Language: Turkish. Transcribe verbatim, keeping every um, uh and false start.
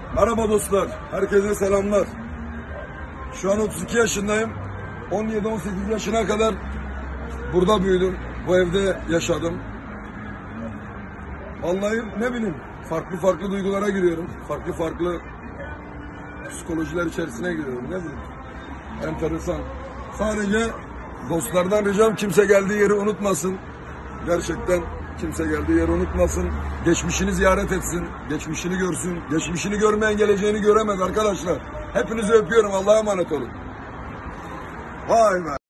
Merhaba dostlar, herkese selamlar. Şu an otuz iki yaşındayım. on yedi on sekiz yaşına kadar burada büyüdüm. Bu evde yaşadım. Vallahi ne bileyim, farklı farklı duygulara giriyorum. Farklı farklı psikolojiler içerisine giriyorum, ne bileyim. Enteresan. Sadece dostlardan ricam kimse geldiği yeri unutmasın. Gerçekten kimse geldiği yeri unutmasın. Geçmişini ziyaret etsin. Geçmişini görsün. Geçmişini görmeyen geleceğini göremez arkadaşlar. Hepinizi öpüyorum. Allah'a emanet olun. Vay be.